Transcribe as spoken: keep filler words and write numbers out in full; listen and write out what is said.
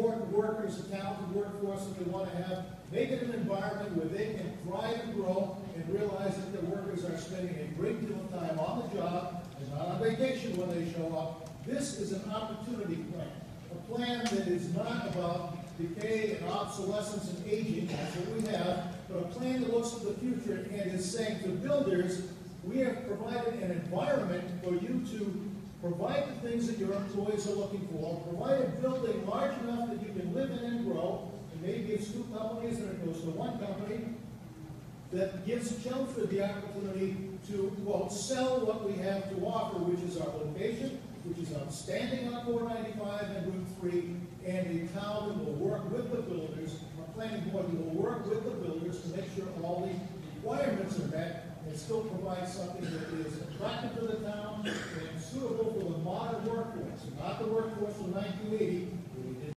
important workers, a talented workforce that they want to have, make it an environment where they can thrive and grow and realize that their workers are spending a great deal of time on the job and not on vacation when they show up. This is an opportunity plan, a plan that is not about decay and obsolescence and aging, that's what we have, but a plan that looks to the future and is saying to builders, we have provided an environment for you to provide the things that your employees are looking for, provide a building large enough that you can live in and grow, and maybe it's two companies and it goes to one company, that gives Chelmsford the opportunity to, quote, sell what we have to offer, which is our location, which is outstanding on four ninety-five and Route three, and a town that will work with the builders, a planning board that will work with the builders to make sure all the requirements are met and still provide something that is attractive to the town and suitable for the modern workforce, not the workforce of nineteen eighty,